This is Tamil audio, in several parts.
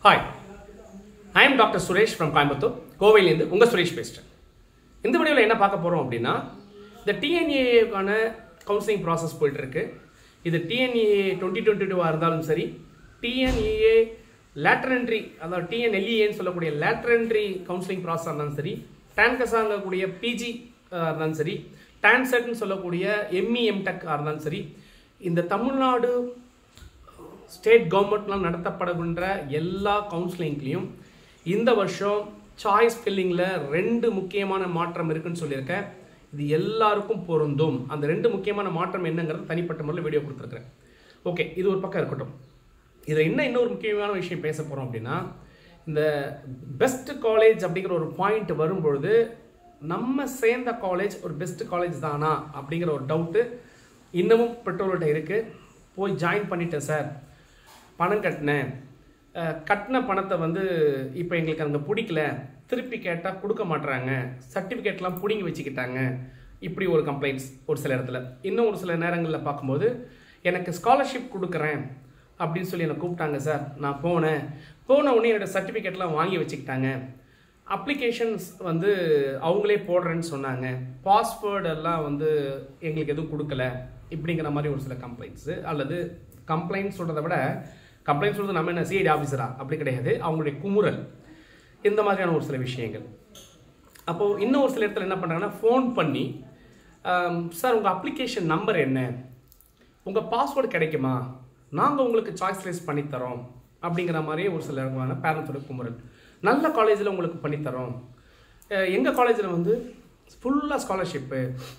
Hi, I am Dr. Suresh from Coimbatore. கோவையிலேருந்து உங்கள் சுரேஷ் பேசுகிறேன். இந்த வீடியோவில் என்ன பார்க்க போகிறோம் அப்படின்னா, இந்த TNEA-க்கான கவுன்சிலிங் ப்ராசஸ் போயிட்டுருக்கு. இது TNEA2022 இருந்தாலும் சரி, TNEA லேட்டர் என்ட்ரி, அதாவது TNLEAன்னு சொல்லக்கூடிய லேட்டர் என்ட்ரி கவுன்சிலிங் ப்ராசஸாக இருந்தாலும் சரி, டான்கஸாங்கக்கூடிய பிஜி இருந்தாலும் சரி, டான்செட்னு சொல்லக்கூடிய MEM.Tech இருந்தாலும் சரி, இந்த தமிழ்நாடு ஸ்டேட் கவர்மெண்ட்லாம் நடத்தப்படுகின்ற எல்லா கவுன்சிலிங்லேயும் இந்த வருஷம் சாய்ஸ் ஃபில்லிங்கில் 2 முக்கியமான மாற்றம் இருக்குன்னு சொல்லியிருக்கேன். இது எல்லாருக்கும் பொருந்தும். அந்த 2 முக்கியமான மாற்றம் என்னங்கிறது தனிப்பட்ட முறையில் வீடியோ கொடுத்துருக்குறேன். ஓகே, இது ஒரு பக்கம் இருக்கட்டும். இதில் இன்னொரு முக்கியமான விஷயம் பேச போகிறோம் அப்படின்னா, இந்த பெஸ்ட் காலேஜ் அப்படிங்கிற ஒரு பாயிண்ட் வரும்பொழுது நம்ம சேர்ந்த காலேஜ் ஒரு பெஸ்ட் காலேஜ் தானா அப்படிங்கிற ஒரு டவுட்டு இன்னமும் பெற்றோர்கள்ட்ட இருக்குது. போய் ஜாயின் பண்ணிட்டேன் சார், பணம் கட்டின பணத்தை இப்போ எங்களுக்கு அங்கே பிடிக்கல, திருப்பி கேட்டால் கொடுக்க மாட்டுறாங்க, சர்டிஃபிகேட்லாம் பிடிங்கி வச்சுக்கிட்டாங்க, இப்படி ஒரு கம்ப்ளைண்ட்ஸ் ஒரு சில இடத்துல. இன்னும் ஒரு சில நேரங்களில் பார்க்கும்போது எனக்கு ஸ்காலர்ஷிப் கொடுக்குறேன் அப்படின்னு சொல்லி என்னை கூப்பிட்டாங்க சார், நான் போன உடனே என்னோடய சர்டிஃபிகேட்லாம் வாங்கி வச்சுக்கிட்டாங்க, அப்ளிகேஷன்ஸ் அவங்களே போடுறேன்னு சொன்னாங்க, பாஸ்வேர்டெல்லாம் எங்களுக்கு எதுவும் கொடுக்கல, இப்படிங்கிற மாதிரி ஒரு சில கம்ப்ளைண்ட்ஸு. அல்லது கம்ப்ளைண்ட் சொல்கிறத விட, கம்ப்ளைண்ட் சொல்கிறது நம்ம என்ன சிஐடி ஆஃபீஸரா, அப்படி கிடையாது, அவங்களுடைய குமுறல், இந்த மாதிரியான ஒரு சில விஷயங்கள். அப்போது இன்னும் ஒரு சில இடத்துல என்ன பண்ணுறாங்கன்னா, ஃபோன் பண்ணி சார் உங்கள் அப்ளிகேஷன் நம்பர் என்ன, உங்கள் பாஸ்வேர்டு கிடைக்குமா, நாங்கள் உங்களுக்கு சாய்ஸ் ரைஸ் பண்ணித்தரோம் அப்படிங்கிற மாதிரியே ஒரு சில பேரண்ட்ஸோட குமுறல். நல்ல காலேஜில் உங்களுக்கு பண்ணித்தரோம், எங்கள் காலேஜில் ஃபுல்லாக ஸ்காலர்ஷிப்பு,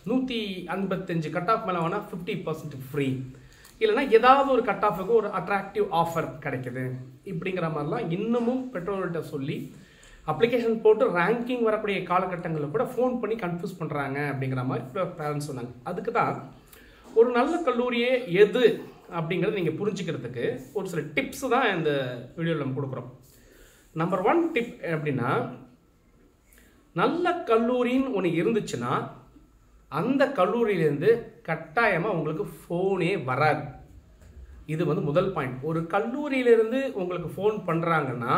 155 கட் ஆஃப் மேலே வேணால் 50% ஃப்ரீ, இல்லைனா ஏதாவது ஒரு கட் ஆஃபுக்கு ஒரு அட்ராக்டிவ் ஆஃபர் கிடைக்குது, இப்படிங்கிற மாதிரிலாம் இன்னமும் பெற்றோர்கள்ட்ட சொல்லி அப்ளிகேஷன் போட்டு ரேங்கிங் வரக்கூடிய காலகட்டங்களில் கூட ஃபோன் பண்ணி கன்ஃபியூஸ் பண்ணுறாங்க அப்படிங்கிற மாதிரி பேரண்ட்ஸ் சொன்னாங்க. அதுக்கு தான் ஒரு நல்ல கல்லூரியே எது அப்படிங்கிறத நீங்கள் புரிஞ்சுக்கிறதுக்கு ஒரு சில டிப்ஸு தான் இந்த வீடியோவில் நம்ம கொடுக்குறோம். நம்பர் 1 டிப் அப்படின்னா, நல்ல கல்லூரின்னு ஒன்று இருந்துச்சுன்னா அந்த கல்லூரியிலேருந்து கட்டாயமாக உங்களுக்கு ஃபோனே வராது. இது முதல் பாயிண்ட். ஒரு கல்லூரியிலேருந்து உங்களுக்கு ஃபோன் பண்ணுறாங்கன்னா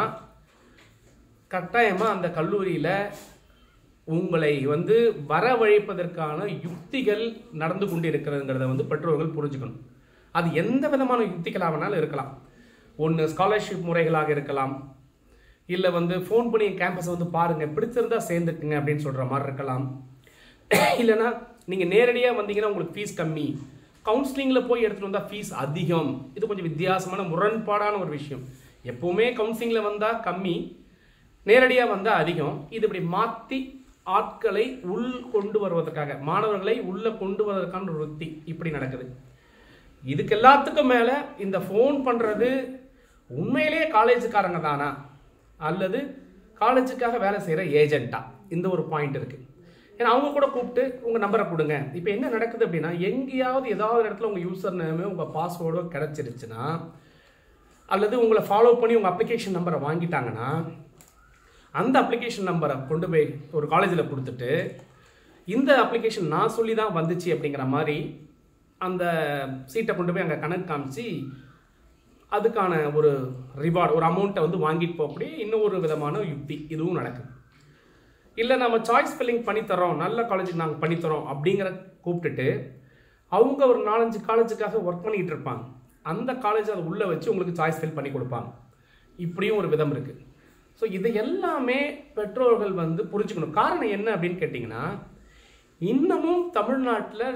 கட்டாயமாக அந்த கல்லூரியில் உங்களை வரவழைப்பதற்கான யுக்திகள் நடந்து கொண்டு இருக்கிறதுங்கிறத பெற்றோர்கள் புரிஞ்சுக்கணும். அது எந்த விதமான யுக்திகளாக வேணாலும் இருக்கலாம். ஒன்று ஸ்காலர்ஷிப் முறைகளாக இருக்கலாம், இல்லை ஃபோன் பண்ணி கேம்பஸை பாருங்கள், பிடிச்சிருந்தா சேர்ந்துக்குங்க அப்படின்னு சொல்கிற மாதிரி இருக்கலாம். இல்லைனா நீங்கள் நேரடியாக வந்தீங்கன்னா உங்களுக்கு ஃபீஸ் கம்மி, கவுன்சிலிங்கில் போய் எடுத்துகிட்டு வந்தால் ஃபீஸ் அதிகம். இது கொஞ்சம் வித்தியாசமான முரண்பாடான ஒரு விஷயம். எப்போவுமே கவுன்சிலிங்கில் வந்தால் கம்மி, நேரடியாக வந்தால் அதிகம். இது இப்படி மாற்றி ஆட்களை உள் கொண்டு வருவதற்காக, மாணவர்களை உள்ளே கொண்டு வருவதற்கான ஒரு யுக்தி இப்படி நடக்குது. இதுக்கு எல்லாத்துக்கும் மேலே இந்த ஃபோன் பண்ணுறது உண்மையிலேயே காலேஜுக்காரங்க தானா அல்லது காலேஜுக்காக வேலை செய்கிற ஏஜென்ட்டா, இந்த ஒரு பாயிண்ட் இருக்குது. ஏன்னா அவங்க கூட கூப்பிட்டு உங்கள் நம்பரை கொடுங்க. இப்போ என்ன நடக்குது அப்படின்னா, எங்கேயாவது ஏதாவது இடத்துல உங்கள் யூசர் நேமோ உங்கள் பாஸ்வேர்டோ கிடச்சிருச்சுன்னா, அல்லது உங்களை ஃபாலோ பண்ணி உங்கள் அப்ளிகேஷன் நம்பரை வாங்கிட்டாங்கன்னா, அந்த அப்ளிகேஷன் நம்பரை கொண்டு போய் ஒரு காலேஜில் கொடுத்துட்டு, இந்த அப்ளிகேஷன் நான் சொல்லி தான் வந்துச்சு அப்படிங்கிற மாதிரி அந்த சீட்டை கொண்டு போய் அங்கே கணக்கு காமிச்சு அதுக்கான ஒரு ரிவார்டு, ஒரு அமௌண்ட்டை வாங்கிட்டு போகக்கூடிய இன்னொரு விதமான யுக்தி இதுவும் நடக்குது. இல்லை நம்ம சாய்ஸ் ஃபில்லிங் பண்ணித்தரோம், நல்ல காலேஜுக்கு நாங்கள் பண்ணித்தரோம் அப்படிங்கிற கூப்பிட்டுட்டு அவங்க ஒரு 4-5 காலேஜுக்காக ஒர்க் பண்ணிக்கிட்டு இருப்பாங்க. அந்த காலேஜ் அதை உள்ளே வச்சு உங்களுக்கு சாய்ஸ் ஃபில் பண்ணி கொடுப்பாங்க. இப்படியும் ஒரு விதம் இருக்குது. ஸோ இதை எல்லாமே பெற்றோர்கள் புரிஞ்சுக்கணும். காரணம் என்ன அப்படின்னு கேட்டிங்கன்னா, இன்னமும் தமிழ்நாட்டில்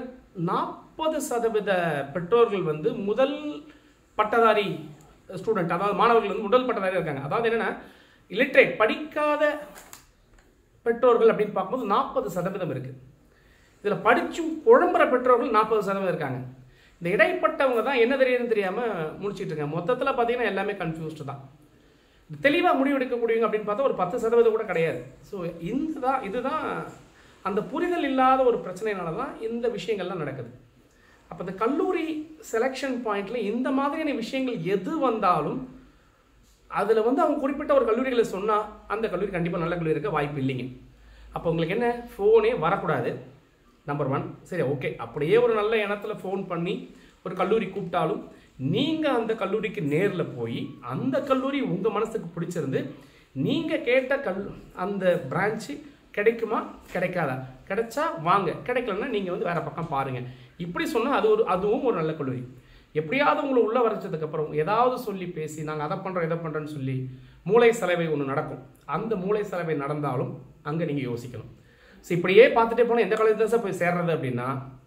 40% பெற்றோர்கள் முதல் பட்டதாரி ஸ்டூடெண்ட், அதாவது மாணவர்கள் முதல் பட்டதாரி இருக்காங்க. அதாவது என்னென்னா, இல்லிட்ரேட் படிக்காத பெற்றோர்கள் அப்படின்னு பார்க்கும்போது 40% இருக்குது. இதில் படிச்சும் குழம்புற பெற்றோர்கள் 40% இருக்காங்க. இந்த இடைப்பட்டவங்க தான் என்ன தெரியுதுன்னு தெரியாமல் முடிச்சுட்டு இருக்காங்க. மொத்தத்தில் பார்த்தீங்கன்னா எல்லாமே கன்ஃபியூஸ்டு தான். தெளிவாக முடிவெடுக்கக்கூடியவங்க அப்படின்னு பார்த்தா ஒரு 10% கூட கிடையாது. ஸோ இதுதான் அந்த புரிதல் இல்லாத ஒரு பிரச்சனைனால தான் இந்த விஷயங்கள்லாம் நடக்குது. அப்போ இந்த கல்லூரி செலெக்ஷன் பாயிண்டில் இந்த மாதிரியான விஷயங்கள் எது வந்தாலும் அதில் அவங்க குறிப்பிட்ட ஒரு கல்லூரிகளை சொன்னால் அந்த கல்லூரி கண்டிப்பாக நல்ல கல்லூரி இருக்க வாய்ப்பு இல்லைங்க. அப்போ உங்களுக்கு என்ன, ஃபோனே வரக்கூடாது. நம்பர் 1. சரி, ஓகே, அப்படியே ஒரு நல்ல எண்ணத்தில் ஃபோன் பண்ணி ஒரு கல்லூரி கூப்பிட்டாலும் நீங்கள் அந்த கல்லூரிக்கு நேரில் போய் அந்த கல்லூரி உங்கள் மனசுக்கு பிடிச்சிருந்து நீங்கள் கேட்ட அந்த பிரான்ச்சு கிடைக்குமா கிடைக்காதா, கிடைச்சா வாங்க, கிடைக்கலன்னா நீங்கள் வந்து வேறு பக்கம் பாருங்கள். இப்படி சொன்னால் அதுவும் ஒரு நல்ல கல்லூரி. எப்படியாவது உங்களை உள்ளே வரைச்சதுக்கப்புறம் ஏதாவது சொல்லி பேசி நாங்கள் அதை பண்ணுறோம் இதை பண்ணுறோன்னு சொல்லி மூளை செலவை ஒன்று நடக்கும். அந்த மூளை செலவை நடந்தாலும் அங்கே நீங்கள் யோசிக்கணும். ஸோ இப்படியே பார்த்துட்டே போனால் எந்த காலேஜ் தான் சார் போய் சேர்றது அப்படின்னா,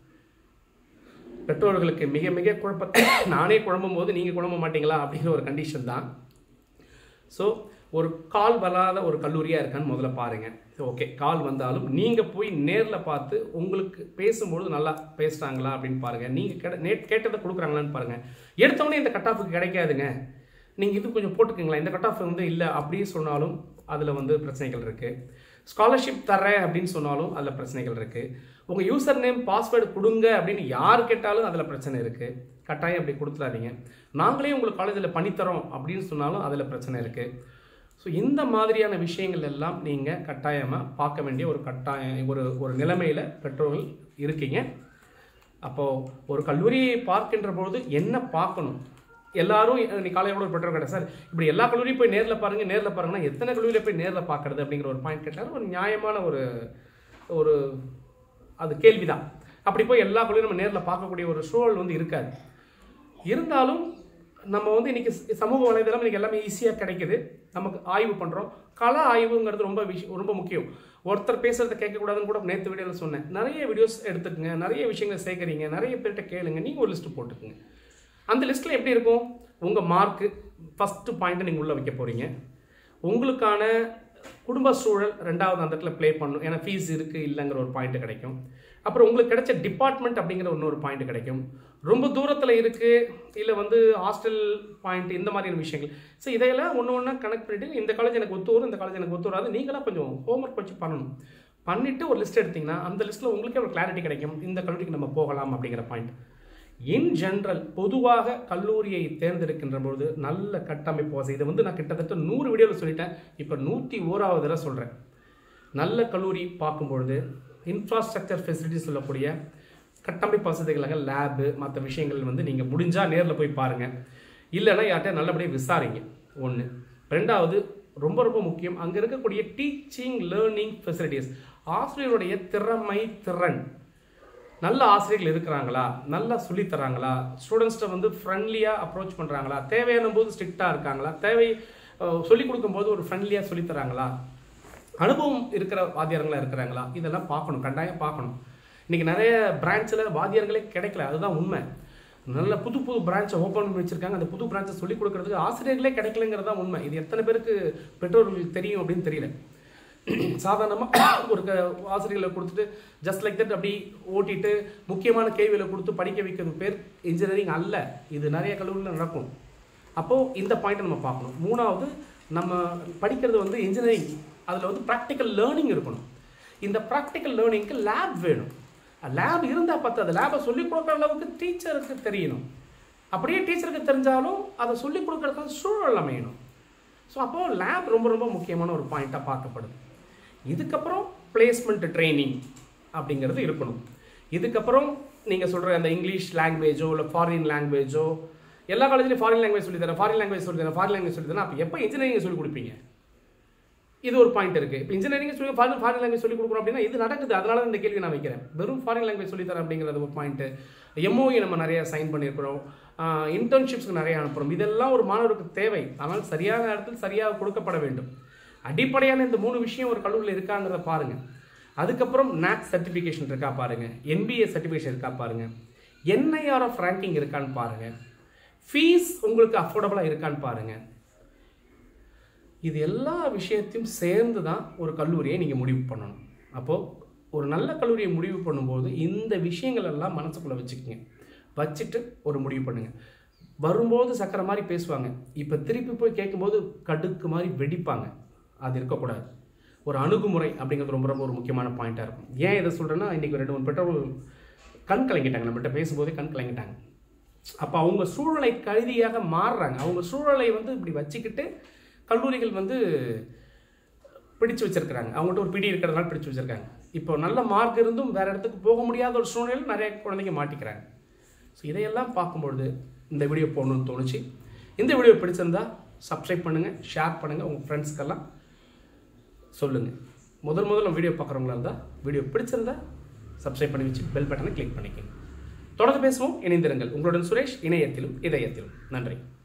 பெற்றோர்களுக்கு மிக மிக குழப்பத்தை நானே குழம்பும் போது நீங்கள் குழம்ப மாட்டீங்களா அப்படிங்கிற ஒரு கண்டிஷன் தான். ஸோ ஒரு கால் வராத ஒரு கல்லூரியாக இருக்கான்னு முதல்ல பாருங்கள். ஓகே, கால் வந்தாலும் நீங்கள் போய் நேரில் பார்த்து உங்களுக்கு பேசும்பொழுது நல்லா பேசுகிறாங்களா அப்படின்னு பாருங்கள். நீங்கள் கேட்டதை கொடுக்குறாங்களான்னு பாருங்கள். எடுத்தவொடனே இந்த கட் ஆஃபுக்கு கிடைக்காதுங்க, நீங்கள் இது கொஞ்சம் போட்டுக்கோங்களா, இந்த கட் ஆஃப் வந்து இல்லை அப்படின்னு சொன்னாலும் அதில் வந்து பிரச்சனைகள் இருக்குது. ஸ்காலர்ஷிப் தரேன் அப்படின்னு சொன்னாலும் அதில் பிரச்சனைகள் இருக்குது. உங்கள் யூசர் நேம் பாஸ்வேர்டு கொடுங்க அப்படின்னு யார் கேட்டாலும் அதில் பிரச்சனை இருக்குது. கட்டாயம் அப்படி கொடுத்துடாதீங்க. நாங்களே உங்களுக்கு காலேஜில் பண்ணித்தரோம் அப்படின்னு சொன்னாலும் அதில் பிரச்சனை இருக்குது. ஸோ இந்த மாதிரியான விஷயங்கள் எல்லாம் நீங்கள் கட்டாயமாக பார்க்க வேண்டிய ஒரு நிலைமையில் பெற்றோர்கள் இருக்கீங்க. அப்போது ஒரு கல்லூரியை பார்க்கின்ற பொழுது என்ன பார்க்கணும்? எல்லாரும் நீ காலையோட ஒரு பெற்றோர் கேட்டால் சார் இப்படி எல்லா கல்லூரியும் போய் நேரில் பாருங்கன்னா எத்தனை கல்லூரியில் போய் நேரில் பார்க்கறது அப்படிங்கிற ஒரு பாயிண்ட் கேட்டாலும் ஒரு நியாயமான ஒரு அது கேள்விதான். அப்படி போய் எல்லா கல்லூரியும் நம்ம நேரில் பார்க்கக்கூடிய ஒரு சூழல் வந்து இருக்காது. இருந்தாலும் நம்ம வந்து இன்றைக்கி சமூக வலைதளம் இன்றைக்கி எல்லாமே ஈஸியாக கிடைக்கிது. நமக்கு ஆய்வு பண்ணுறோம். கள ஆய்வுங்கிறது ரொம்ப முக்கியம். ஒருத்தர் பேசுகிறத கேட்கக்கூடாதுன்னு கூட நேற்று வீடியோவில் சொன்னேன். நிறைய வீடியோஸ் எடுத்துக்கங்க, நிறைய விஷயங்களை சேகரிங்க, நிறைய பேர்கிட்ட கேளுங்க, நீங்கள் ஒரு லிஸ்ட்டு போட்டுக்குங்க. அந்த லிஸ்ட்டில் எப்படி இருக்கும்? உங்கள் மார்க்கு ஃபஸ்ட்டு பாயிண்ட்டை நீங்கள் உள்ளே வைக்க போகிறீங்க. உங்களுக்கான குடும்ப சூழல் ரெண்டாவது அந்த இடத்துல ப்ளே பண்ணணும். ஏன்னா ஃபீஸ் இருக்குது இல்லைங்கிற ஒரு பாயிண்ட்டு கிடைக்கும். அப்புறம் உங்களுக்கு கிடைச்ச டிபார்ட்மெண்ட் அப்படிங்கிற இன்னொரு பாயிண்ட் கிடைக்கும். ரொம்ப தூரத்தில் இருக்குது இல்லை வந்து ஹாஸ்டல் பாயிண்ட், இந்த மாதிரியான விஷயங்கள். ஸோ இதையெல்லாம் ஒன்று கனெக்ட் பண்ணிவிட்டு இந்த காலேஜ் எனக்கு ஒத்து வரும், இந்த காலேஜ் எனக்கு ஒத்து வராது, நீங்களாம் கொஞ்சம் ஹோம்ஒர்க் வச்சு பண்ணணும். பண்ணிவிட்டு ஒரு லிஸ்ட் எடுத்திங்கன்னா அந்த லிஸ்ட்டில் உங்களுக்கே ஒரு கிளாரிட்டி கிடைக்கும், இந்த கல்லூரிக்கு நம்ம போகலாம் அப்படிங்கிற பாயிண்ட். இன் ஜென்ரல் பொதுவாக கல்லூரியை தேர்ந்தெடுக்கின்ற பொழுது நல்ல கட்டமைப்பு வசதி, இதை வந்து நான் கிட்டத்தட்ட 100 வீடியோவில் சொல்லிட்டேன், இப்போ 101வது தடவை சொல்கிறேன். நல்ல கல்லூரி பார்க்கும்பொழுது இன்ஃப்ராஸ்ட்ரக்சர் ஃபெசிலிட்டிஸ் சொல்லக்கூடிய கட்டமைப்பு வசதிகளாக லேபு மற்ற விஷயங்கள் வந்து நீங்கள் முடிஞ்சால் நேரில் போய் பாருங்கள். இல்லைன்னா யார்கிட்ட நல்லபடியாக விசாரிங்க. ஒன்று. ரெண்டாவது ரொம்ப ரொம்ப முக்கியம், அங்கே இருக்கக்கூடிய டீச்சிங் லேர்னிங் ஃபெசிலிட்டிஸ், ஆசிரியருடைய திறன், நல்ல ஆசிரியர்கள் இருக்கிறாங்களா, நல்லா சொல்லித்தராங்களா, ஸ்டூடெண்ட்ஸ்ட்டை வந்து ஃப்ரெண்ட்லியாக அப்ரோச் பண்ணுறாங்களா, தேவையான போது ஸ்ட்ரிக்டாக இருக்காங்களா, சொல்லிக் கொடுக்கும்போது ஒரு ஃப்ரெண்ட்லியாக சொல்லித்தராங்களா, அனுபவம் இருக்கிற வாத்தியாரங்களாக இருக்கிறாங்களா, இதெல்லாம் பார்க்கணும், கட்டாயம் பார்க்கணும். இன்றைக்கி நிறைய பிரான்ச்சில் வாத்தியார்களே கிடைக்கல, அதுதான் உண்மை. நல்ல புது பிரான்ச்சை ஓப்பன் பண்ணி வச்சுருக்காங்க, அந்த புது பிரான்ச்சை சொல்லிக் கொடுக்கறதுக்கு ஆசிரியர்களே கிடைக்கலங்கிறது தான் உண்மை. இது எத்தனை பேருக்கு பெற்றோர்களுக்கு தெரியும் அப்படின்னு தெரியல. சாதாரணமாக ஒரு ஆசிரியர்களை கொடுத்துட்டு ஜஸ்ட் லைக் தட் அப்படி ஓட்டிட்டு முக்கியமான கேள்விகளை கொடுத்து படிக்க வைக்கிறது பேர் இன்ஜினியரிங் அல்ல. இது நிறைய கல்லூரியில் நடக்கும். அப்போது இந்த பாயிண்ட்டை நம்ம பார்க்கணும். மூணாவது, நம்ம படிக்கிறது வந்து இன்ஜினியரிங், அதில் வந்து ப்ராக்டிக்கல் லேர்னிங் இருக்கணும். இந்த ப்ராக்டிக்கல் லேர்னிங்க்கு லேப் வேணும். லேப் இருந்தால் பத்தாது, லேபை சொல்லிக் கொடுக்குற அளவுக்கு டீச்சருக்கு தெரியணும். அப்படியே டீச்சருக்கு தெரிஞ்சாலும் அதை சொல்லிக் கொடுக்குறதுக்கு சூழல் அமையணும். ஸோ அப்போது லேப் ரொம்ப ரொம்ப முக்கியமான ஒரு பாயிண்ட்டாக பார்க்கப்படுது. இதுக்கப்புறம் பிளேஸ்மெண்ட் ட்ரைனிங் அப்படிங்கிறது இருக்கணும். இதுக்கப்புறம் நீங்கள் சொல்கிற அந்த இங்கிலீஷ் லாங்குவேஜோ இல்லை ஃபாரின் லாங்குவேஜோ, எல்லா காலேஜ்லையும் ஃபாரின் லாங்குவேஜ் சொல்லித்தரேன், ஃபாரின் லாங்குவேஜ் சொல்லித்தரேன். அப்போ எப்போ இன்ஜினியரிங் சொல்லிக் கொடுப்பீங்க? இது ஒரு பாயிண்ட் இருக்குது. இப்போ இன்ஜினியரிங் சொல்லி ஃபாரின் லாங்குவேஜ் சொல்லிக் கொடுக்குறோம் அப்படின்னா இது நடக்குது, அதனால இந்த கேள்வி நான் வைக்கிறேன். வெறும் ஃபாரின் லாங்குவேஜ் சொல்லித்தரேன் அப்படிங்கிறது ஒரு பாயிண்ட்டு. எம்ஓஇ நம்ம நிறைய சைன் பண்ணியிருக்கிறோம், இன்டர்ன்ஷிப்ஸ்க்கு நிறைய அனுப்புகிறோம். இதெல்லாம் ஒரு மாணவருக்கு தேவை, ஆனால் சரியான நேரத்தில் சரியாக கொடுக்கப்பட வேண்டும். அடிப்படையான இந்த 3 விஷயம் ஒரு கல்லூரியில் இருக்காங்கிறத பாருங்கள். அதுக்கப்புறம் NAC சர்டிஃபிகேஷன் இருக்கா பாருங்கள், NBA சர்டிஃபிகேஷன் இருக்கா பாருங்கள், NIRF ரேங்கிங் இருக்கான்னு பாருங்கள், ஃபீஸ் உங்களுக்கு அஃபோர்டபுளாக இருக்கான்னு பாருங்கள். இது எல்லா விஷயத்தையும் சேர்ந்து தான் ஒரு கல்லூரியை நீங்கள் முடிவு பண்ணணும். அப்போது ஒரு நல்ல கல்லூரியை முடிவு பண்ணும்போது இந்த விஷயங்கள் எல்லாம் மனசுக்குள்ளே வச்சுட்டு ஒரு முடிவு பண்ணுங்கள். வரும்போது சக்கரை மாதிரி பேசுவாங்க, இப்போ திருப்பி போய் கேட்கும்போது கடுக்கு மாதிரி வெடிப்பாங்க. அது இருக்கக்கூடாது. ஒரு அணுகுமுறை அப்படிங்கிறது ரொம்ப ரொம்ப ஒரு முக்கியமான பாயிண்ட்டாக இருக்கும். ஏன் இதை சொல்கிறேன்னா, இன்றைக்கி 2-3 பெற்றோர்கள் கண் கலங்கிட்டாங்க, நம்மகிட்ட பேசும்போதே கண் கலங்கிட்டாங்க. அப்போ அவங்க சூழலை கருதியாக மாறுறாங்க. அவங்க சூழலை வந்து இப்படி வச்சுக்கிட்டு கல்லூரிகள் வந்து பிடிச்சு வச்சுருக்கிறாங்க. அவங்கள்ட்ட ஒரு பிடி இருக்கிறதுனால பிடிச்சு வச்சுருக்காங்க. இப்போ நல்ல மார்க் இருந்தும் வேறு இடத்துக்கு போக முடியாத ஒரு சூழ்நிலையில் நிறைய குழந்தைங்க மாட்டிக்கிறாங்க. ஸோ இதையெல்லாம் பார்க்கும்பொழுது இந்த வீடியோ போடணும்னு தோணுச்சு. இந்த வீடியோ பிடிச்சிருந்தா சப்ஸ்கிரைப் பண்ணுங்கள், ஷேர் பண்ணுங்கள், உங்கள் ஃப்ரெண்ட்ஸ்க்கெல்லாம் சொல்லுங்கள். முதல்ல வீடியோ பார்க்குறவங்களா இருந்தால் வீடியோ பிடிச்சிருந்தா சப்ஸ்கிரைப் பண்ணி வச்சு பெல் பட்டனை கிளிக் பண்ணிக்கோங்க. தொடர்ந்து பேசுவோம், இணைந்திருங்கள். உங்களுடன் சுரேஷ், இணையத்திலும் இதயத்திலும். நன்றி.